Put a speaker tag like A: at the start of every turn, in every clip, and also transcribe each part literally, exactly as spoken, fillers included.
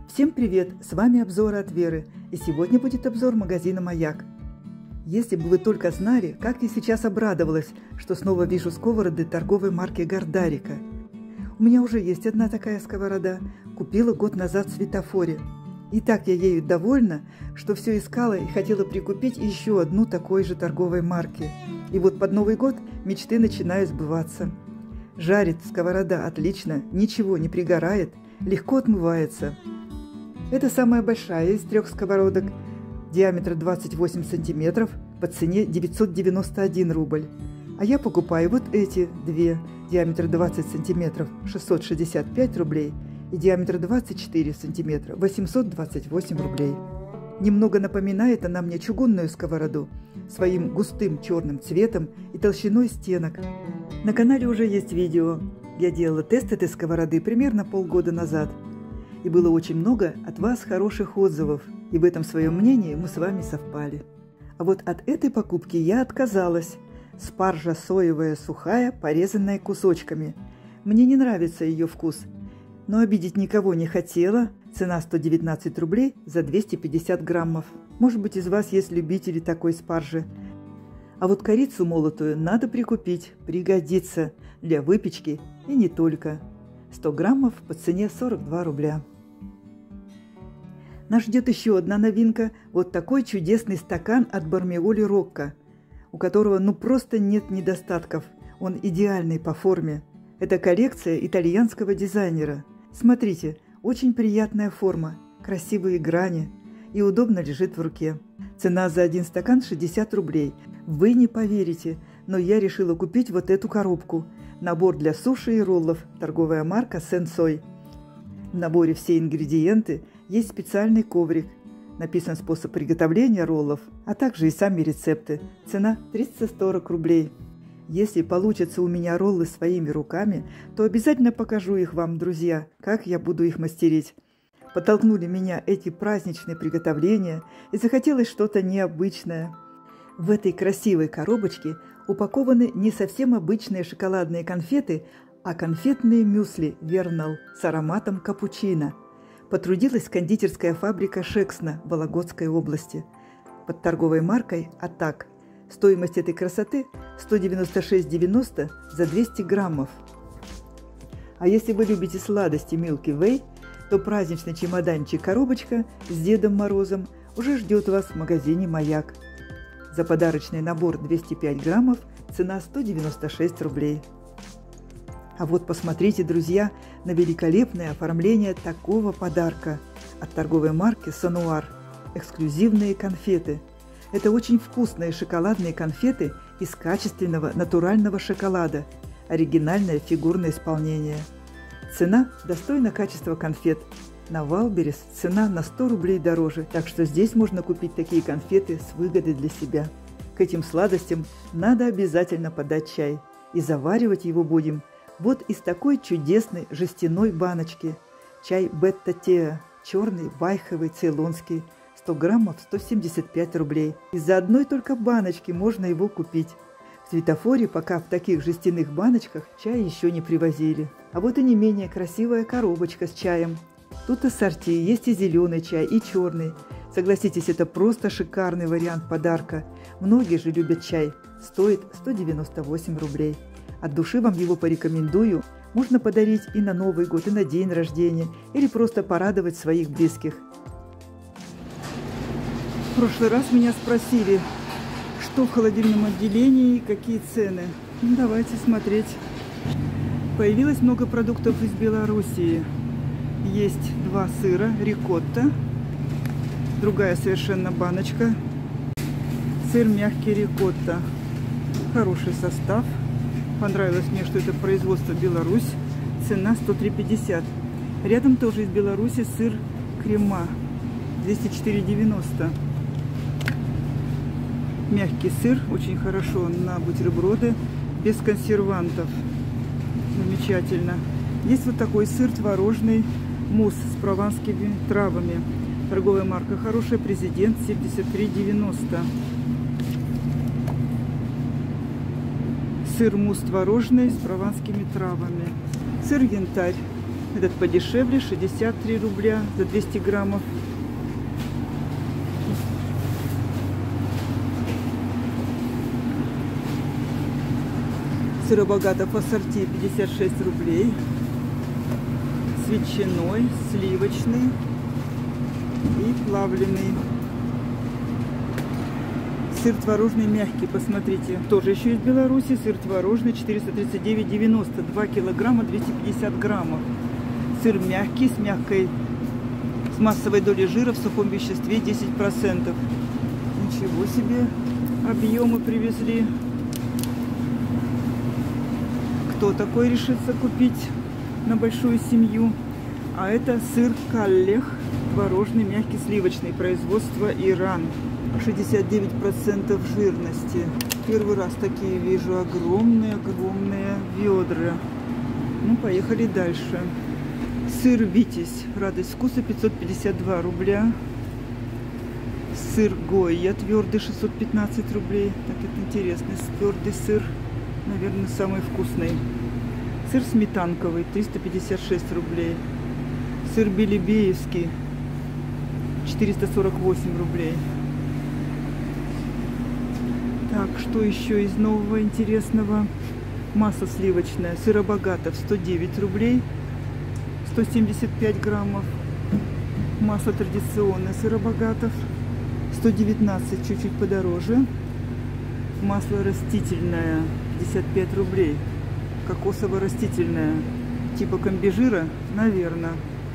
A: Всем привет! С вами обзоры от Веры, и сегодня будет обзор магазина «Маяк». Если бы вы только знали, как я сейчас обрадовалась, что снова вижу сковороды торговой марки Гордарика. У меня уже есть одна такая сковорода, купила год назад в Светофоре. И так я ею довольна, что все искала и хотела прикупить еще одну такой же торговой марки. И вот под Новый год мечты начинают сбываться. Жарит сковорода отлично, ничего не пригорает, легко отмывается. Это самая большая из трех сковородок, диаметр двадцать восемь сантиметров, по цене девятьсот девяносто один рубль. А я покупаю вот эти две, диаметр двадцать сантиметров, шестьсот шестьдесят пять рублей, и диаметр двадцать четыре сантиметра, восемьсот двадцать восемь рублей. Немного напоминает она мне чугунную сковороду, своим густым черным цветом и толщиной стенок. На канале уже есть видео. Я делала тест этой сковороды примерно полгода назад. И было очень много от вас хороших отзывов, и в этом своем мнении мы с вами совпали. А вот от этой покупки я отказалась. Спаржа соевая сухая, порезанная кусочками. Мне не нравится ее вкус, но обидеть никого не хотела. Цена сто девятнадцать рублей за двести пятьдесят граммов. Может быть, из вас есть любители такой спаржи. А вот корицу молотую надо прикупить, пригодится для выпечки и не только. сто граммов по цене сорок два рубля. Нас ждет еще одна новинка, вот такой чудесный стакан от Бармеоли Рокко, у которого ну просто нет недостатков, он идеальный по форме. Это коллекция итальянского дизайнера. Смотрите, очень приятная форма, красивые грани и удобно лежит в руке. Цена за один стакан шестьдесят рублей. Вы не поверите, но я решила купить вот эту коробку. Набор для суши и роллов, торговая марка Сенсой. В наборе все ингредиенты, есть специальный коврик. Написан способ приготовления роллов, а также и сами рецепты. Цена триста сорок рублей. Если получится у меня роллы своими руками, то обязательно покажу их вам, друзья, как я буду их мастерить. Подтолкнули меня эти праздничные приготовления, и захотелось что-то необычное. В этой красивой коробочке упакованы не совсем обычные шоколадные конфеты, а конфетные мюсли Вернал с ароматом капучино. Потрудилась кондитерская фабрика Шексна в Вологодской области под торговой маркой «Атак». Стоимость этой красоты сто девяносто шесть девяносто за двести граммов. А если вы любите сладости Milky Way, то праздничный чемоданчик-коробочка с Дедом Морозом уже ждет вас в магазине «Маяк». За подарочный набор двести пять граммов цена сто девяносто шесть рублей. А вот посмотрите, друзья, на великолепное оформление такого подарка от торговой марки Сануар. Эксклюзивные конфеты. Это очень вкусные шоколадные конфеты из качественного натурального шоколада. Оригинальное фигурное исполнение. Цена достойна качества конфет. На Валберес цена на сто рублей дороже, так что здесь можно купить такие конфеты с выгодой для себя. К этим сладостям надо обязательно подать чай. И заваривать его будем вот из такой чудесной жестяной баночки. Чай Бетта Теа, черный, байховый, цейлонский. сто граммов сто семьдесят пять рублей. Из-за одной только баночки можно его купить. В Светофоре пока в таких жестяных баночках чай еще не привозили. А вот и не менее красивая коробочка с чаем. Тут ассорти, есть и зеленый чай, и черный. Согласитесь, это просто шикарный вариант подарка. Многие же любят чай. Стоит сто девяносто восемь рублей. От души вам его порекомендую. Можно подарить и на Новый год, и на день рождения, или просто порадовать своих близких. В прошлый раз меня спросили, что в холодильном отделении, какие цены. Ну, давайте смотреть. Появилось много продуктов из Белоруссии. Есть два сыра, рикотта, другая совершенно баночка. Сыр мягкий рикотта. Хороший состав. Понравилось мне, что это производство Беларусь. Цена сто три пятьдесят. Рядом тоже из Беларуси сыр крема. двести четыре девяносто. Мягкий сыр, очень хорошо на бутерброды, без консервантов. Замечательно. Есть вот такой сыр творожный, мусс с прованскими травами. Торговая марка хорошая, Президент, семьдесят три девяносто. Сыр мусс творожный с прованскими травами. Сыр янтарь Этот подешевле, шестьдесят три рубля за двести граммов. Сыробогатов ассорти пятьдесят шесть рублей. С ветчиной, сливочный и плавленый. Сыр творожный мягкий, посмотрите, тоже еще из Беларуси. Сыр творожный четыреста тридцать девять девяносто, два килограмма, двести пятьдесят граммов. Сыр мягкий, с мягкой, с массовой долей жира в сухом веществе десять процентов. Ничего себе, объемы привезли. Кто такой решится купить на большую семью? А это сыр Каллех, творожный, мягкий, сливочный, производство Иран. шестьдесят девять процентов жирности. Первый раз такие вижу, огромные-огромные ведра. Ну, поехали дальше. Сыр Витязь, радость вкуса, пятьсот пятьдесят два рубля. Сыр Гойя, твердый, шестьсот пятнадцать рублей. Так, это интересный твердый сыр, наверное, самый вкусный. Сыр сметанковый, триста пятьдесят шесть рублей. Сыр Белебеевский, четыреста сорок восемь рублей. Так, что еще из нового интересного? Масло сливочное, Сыробогатов, сто девять рублей, сто семьдесят пять граммов. Масло традиционное Сыробогатов, сто девятнадцать, чуть-чуть подороже. Масло растительное, пятьдесят пять рублей. Кокосово-растительное, типа комбижира, наверное.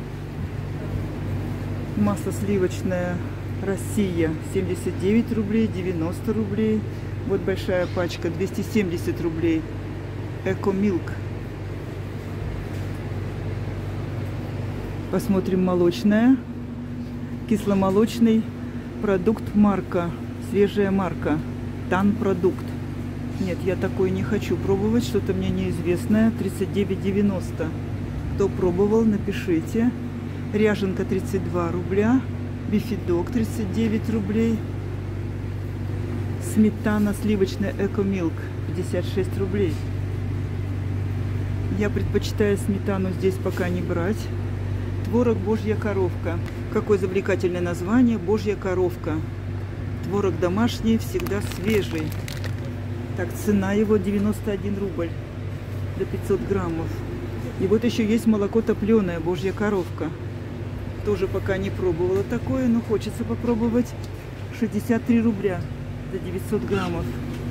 A: Масло сливочное Россия, семьдесят девять рублей, девяносто рублей. Вот большая пачка, двести семьдесят рублей. Экомилк. Посмотрим молочное. Кисломолочный продукт марка. Свежая марка. Тан-продукт. Нет, я такой не хочу пробовать. Что-то мне неизвестное. тридцать девять девяносто. Кто пробовал, напишите. Ряженка тридцать два рубля. Бифидок тридцать девять рублей. Сметана сливочная Экомилк пятьдесят шесть рублей. Я предпочитаю сметану здесь пока не брать. Творог Божья коровка. Какое завлекательное название, Божья коровка. Творог домашний, всегда свежий. Так, цена его девяносто один рубль за пятьсот граммов. И вот еще есть молоко топленое, Божья коровка. Тоже пока не пробовала такое, но хочется попробовать. шестьдесят три рубля за девятьсот граммов.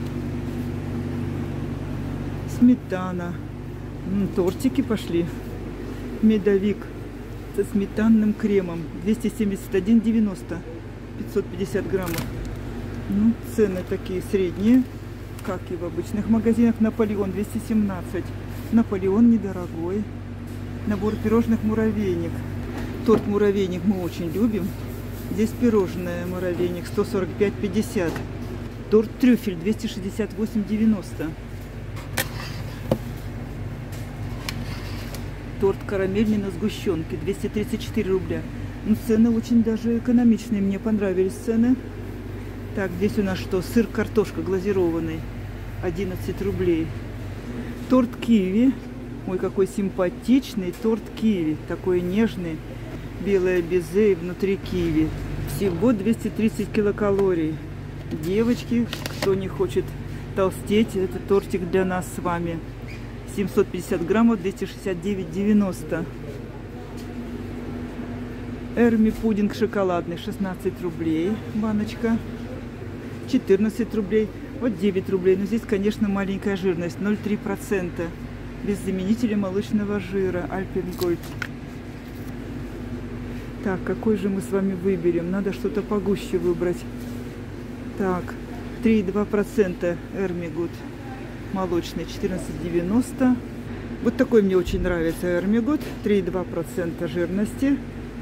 A: Сметана. М, тортики пошли. Медовик со сметанным кремом. двести семьдесят один девяносто. пятьсот пятьдесят граммов. Ну, цены такие средние, как и в обычных магазинах. Наполеон двести семнадцать. Наполеон недорогой. Набор пирожных муравейник. Торт муравейник мы очень любим. Здесь пирожное муравейник сто сорок пять пятьдесят. Торт трюфель двести шестьдесят восемь девяносто. Торт карамельный на сгущенке двести тридцать четыре рубля. Ну, цены очень даже экономичные. Мне понравились цены. Так, здесь у нас что? Сыр картошка глазированный. одиннадцать рублей. Торт киви. Ой, какой симпатичный торт киви. Такой нежный. Белое безе и внутри киви. Всего двести тридцать килокалорий. Девочки, кто не хочет толстеть, это тортик для нас с вами. семьсот пятьдесят граммов, двести шестьдесят девять девяносто. Эрми пудинг шоколадный, шестнадцать рублей. Баночка. четырнадцать рублей. Вот девять рублей. Но здесь, конечно, маленькая жирность. ноль целых три десятых процента. Без заменителя молочного жира. Альпенгольд. Так, какой же мы с вами выберем? Надо что-то погуще выбрать. Так, три целых два десятых процента Эрмигуд. Молочный, четырнадцать девяносто. Вот такой мне очень нравится Эрмигуд. три целых два десятых процента жирности.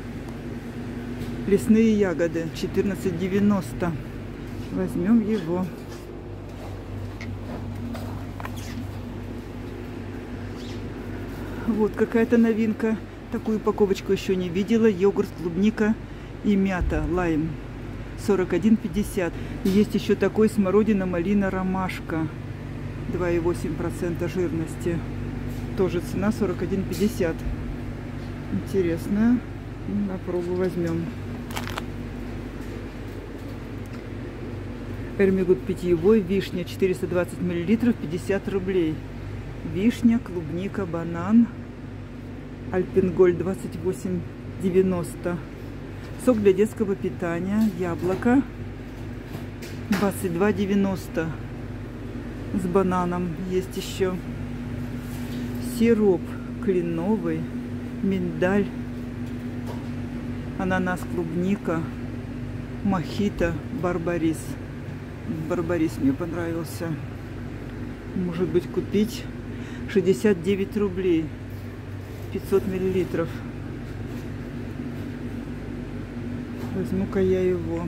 A: Лесные ягоды, четырнадцать девяносто. Возьмем его. Вот какая-то новинка. Такую упаковочку еще не видела. Йогурт, клубника и мята, лайм. сорок один пятьдесят. Есть еще такой смородина, малина, ромашка. два целых восемь десятых процента жирности. Тоже цена сорок один пятьдесят. Интересно. На пробу возьмем. Эрмигут питьевой, вишня четыреста двадцать миллилитров, пятьдесят рублей. Вишня, клубника, банан. Альпенгольд двадцать восемь девяносто. Сок для детского питания, яблоко двадцать два девяносто. С бананом есть еще. Сироп кленовый, миндаль, ананас, клубника, мохито, барбарис. Барбарис мне понравился. Может быть, купить. Шестьдесят девять рублей. пятьсот миллилитров. Возьму-ка я его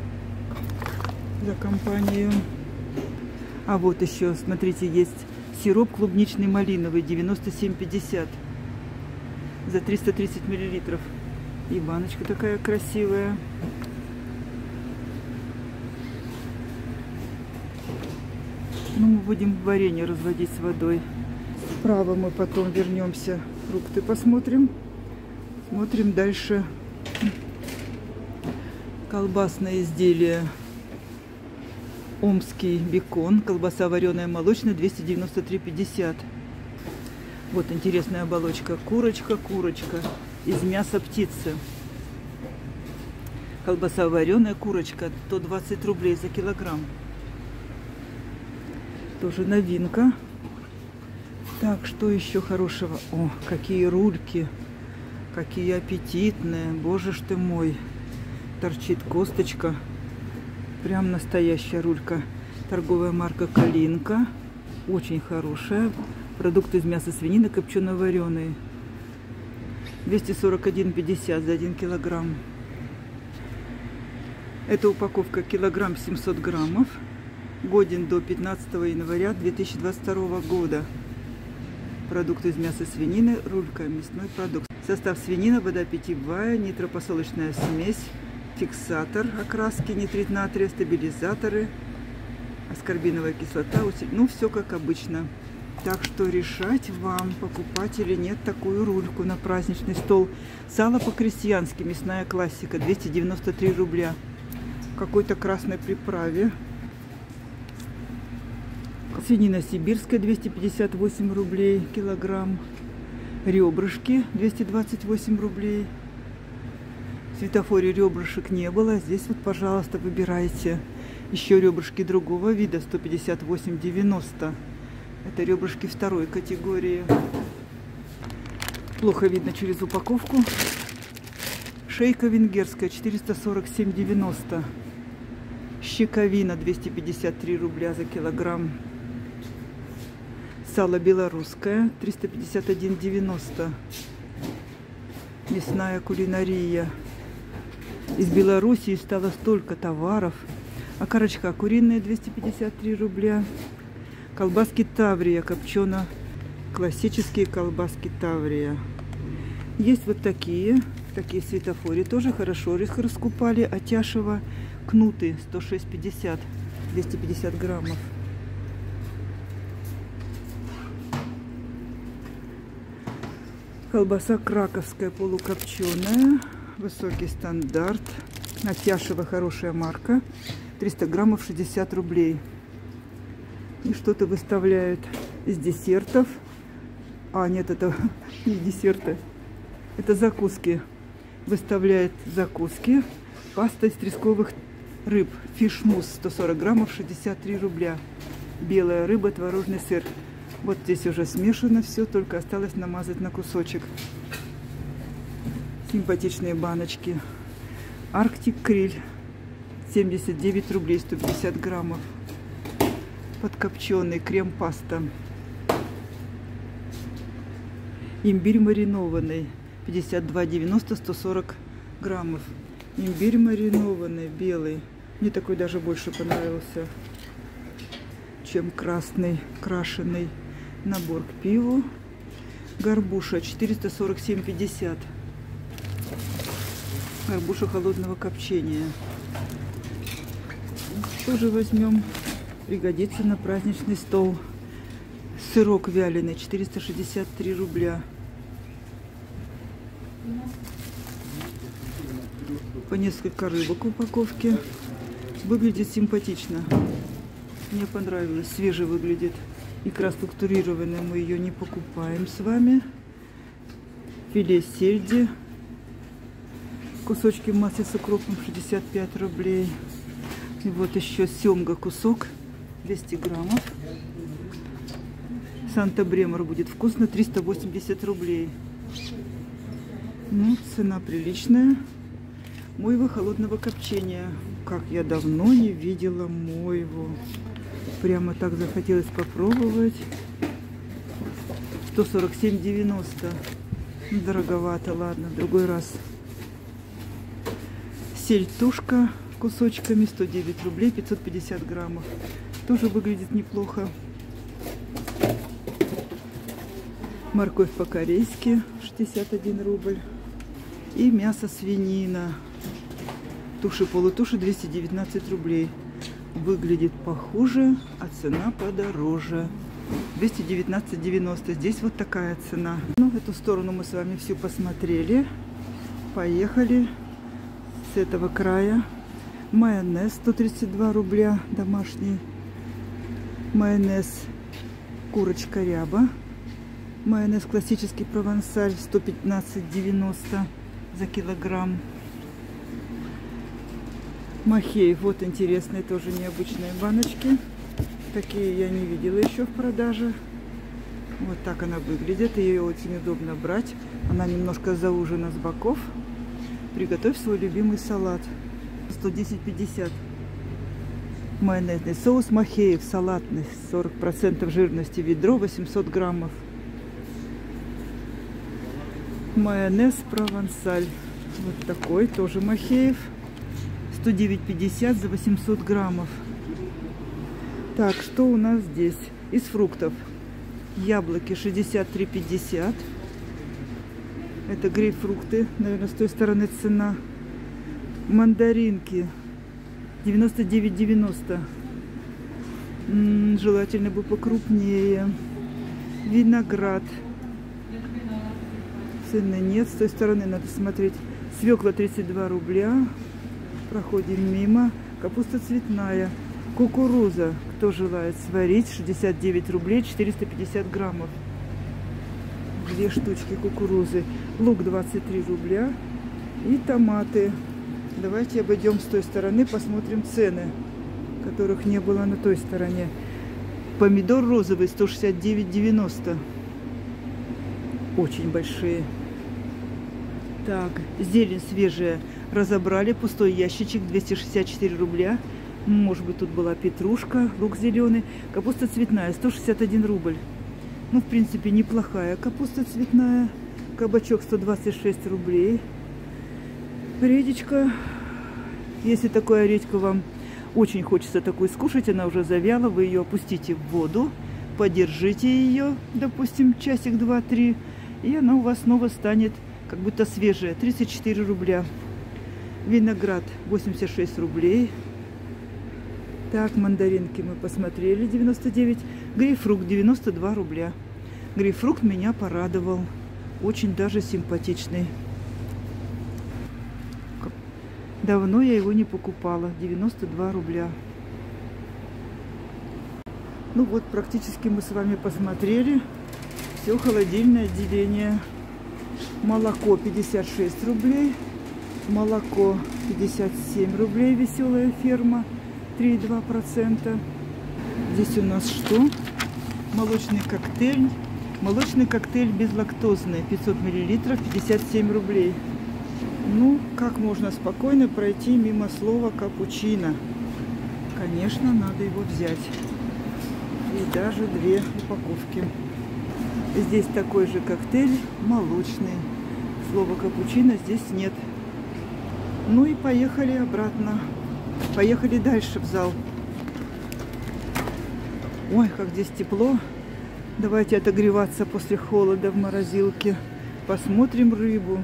A: за компанию. А вот еще, смотрите, есть сироп клубничный малиновый девяносто семь пятьдесят за триста тридцать миллилитров. И баночка такая красивая. Ну, мы будем варенье разводить с водой. Справа мы потом вернемся. Фрукты посмотрим. Смотрим дальше. Колбасное изделие. Омский бекон. Колбаса вареная молочная двести девяносто три сорок. Вот интересная оболочка. Курочка, курочка. Из мяса птицы. Колбаса вареная, курочка. сто двадцать рублей за килограмм. Тоже новинка. Так, что еще хорошего? О, какие рульки. Какие аппетитные. Боже ж ты мой. Торчит косточка. Прям настоящая рулька. Торговая марка Калинка. Очень хорошая. Продукты из мяса свинины копчено-вареные. двести сорок один пятьдесят за один килограмм. Эта упаковка килограмм семьсот граммов. Годен до пятнадцатого января две тысячи двадцать второго года. Продукты из мяса свинины, рулька, мясной продукт. Состав: свинина, вода питьевая, нитропосолочная смесь, фиксатор окраски, нитрит натрия, стабилизаторы, аскорбиновая кислота, усилитель. Ну, все как обычно. Так что решать вам, покупать или нет такую рульку на праздничный стол. Сало по-крестьянски, мясная классика, двести девяносто три рубля. В какой-то красной приправе. Свинина сибирская, двести пятьдесят восемь рублей килограмм. Ребрышки, двести двадцать восемь рублей. В светофоре ребрышек не было. Здесь вот, пожалуйста, выбирайте. Еще ребрышки другого вида, сто пятьдесят восемь девяносто. Это ребрышки второй категории. Плохо видно через упаковку. Шейка венгерская, четыреста сорок семь девяносто. Щековина, двести пятьдесят три рубля за килограмм. Сало белорусское, триста пятьдесят один девяносто. Мясная кулинария. Из Белоруссии стало столько товаров. Окорочка куриная, двести пятьдесят три рубля. Колбаски Таврия, копчено. Классические колбаски Таврия. Есть вот такие. Такие в светофоре тоже хорошо их раскупали. Атяшево кнуты, сто шесть пятьдесят, двести пятьдесят граммов. Колбаса краковская, полукопченая, высокий стандарт. Атяшево хорошая марка, триста граммов, шестьдесят рублей. И что-то выставляют из десертов. А, нет, это не десерты, это закуски. Выставляет закуски. Паста из тресковых рыб. Фишмус, сто сорок граммов, шестьдесят три рубля. Белая рыба, творожный сыр. Вот здесь уже смешано все, только осталось намазать на кусочек. Симпатичные баночки. Арктик Криль, семьдесят девять рублей, сто пятьдесят граммов. Подкопченый крем-паста. Имбирь маринованный, пятьдесят два девяносто, сто сорок граммов. Имбирь маринованный, белый. Мне такой даже больше понравился, чем красный, крашеный. Набор к пиву. Горбуша, четыреста сорок семь пятьдесят. Горбуша холодного копчения. Тоже возьмем. Пригодится на праздничный стол. Сырок вяленый, четыреста шестьдесят три рубля. По несколько рыбок в упаковке. Выглядит симпатично. Мне понравилось. Свежий выглядит. Икра структурированная. Мы ее не покупаем с вами. Филе сельди. Кусочки в массе с укропом шестьдесят пять рублей. И вот еще семга кусок. двести граммов. Санта-Бремор будет вкусно. триста восемьдесят рублей. Ну, цена приличная. Мойва холодного копчения. Как я давно не видела мойву. Прямо так захотелось попробовать. сто сорок семь девяносто. Дороговато, ладно, в другой раз. Сельдь-тушка кусочками, сто девять рублей, пятьсот пятьдесят граммов. Тоже выглядит неплохо. Морковь по-корейски, шестьдесят один рубль. И мясо свинина. Туши-полутуши, двести девятнадцать рублей. Выглядит похуже, а цена подороже. двести девятнадцать девяносто. Здесь вот такая цена. Ну, эту сторону мы с вами всю посмотрели. Поехали с этого края. Майонез сто тридцать два рубля домашний. Майонез курочка ряба. Майонез классический провансаль сто пятнадцать девяносто за килограмм. Махеев, вот интересные, тоже необычные баночки. Такие я не видела еще в продаже. Вот так она выглядит. Ее очень удобно брать. Она немножко заужена с боков. Приготовь свой любимый салат. сто десять пятьдесят. Майонезный соус Махеев салатный. сорок процентов жирности. Ведро восемьсот граммов. Майонез провансаль. Вот такой, тоже Махеев. сто девять пятьдесят за восемьсот граммов. Так, что у нас здесь? Из фруктов. Яблоки шестьдесят три пятьдесят. Это грейпфрукты. Наверное, с той стороны цена. Мандаринки девяносто девять девяносто. М-м, желательно бы покрупнее. Виноград. Цены нет. С той стороны надо смотреть. Свекла тридцать два рубля. Проходим мимо. Капуста цветная. Кукуруза. Кто желает сварить? шестьдесят девять рублей, четыреста пятьдесят граммов. Две штучки кукурузы. Лук двадцать три рубля. И томаты. Давайте обойдем с той стороны, посмотрим цены, которых не было на той стороне. Помидор розовый сто шестьдесят девять девяносто. Очень большие. Так, зелень свежая. Разобрали. Пустой ящичек двести шестьдесят четыре рубля. Может быть, тут была петрушка, лук зеленый. Капуста цветная сто шестьдесят один рубль. Ну, в принципе, неплохая капуста цветная. Кабачок сто двадцать шесть рублей. Редечка. Если такая редька вам очень хочется такую скушать, она уже завяла, вы ее опустите в воду, подержите ее, допустим, часик, два, три, и она у вас снова станет как будто свежая. тридцать четыре рубля. Виноград восемьдесят шесть рублей. Так, мандаринки мы посмотрели, девяносто девять. Грейпфрукт девяносто два рубля. Грейпфрукт меня порадовал. Очень даже симпатичный. Давно я его не покупала. девяносто два рубля. Ну вот, практически мы с вами посмотрели. Все, холодильное отделение. Молоко пятьдесят шесть рублей. Молоко пятьдесят семь рублей. Веселая ферма. три и два процента. Здесь у нас что? Молочный коктейль. Молочный коктейль безлактозный. пятьсот миллилитров. пятьдесят семь рублей. Ну, как можно спокойно пройти мимо слова капучино? Конечно, надо его взять. И даже две упаковки. Здесь такой же коктейль молочный. Слова капучино здесь нет. Ну и поехали обратно. Поехали дальше в зал. Ой, как здесь тепло. Давайте отогреваться после холода в морозилке. Посмотрим рыбу.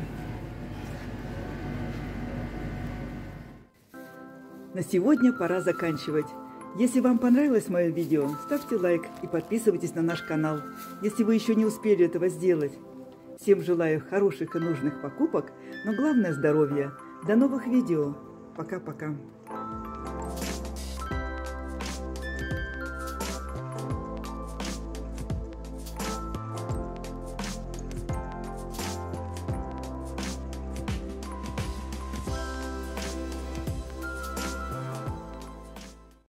A: На сегодня пора заканчивать. Если вам понравилось мое видео, ставьте лайк и подписывайтесь на наш канал, если вы еще не успели этого сделать. Всем желаю хороших и нужных покупок, но главное здоровья. До новых видео. Пока-пока.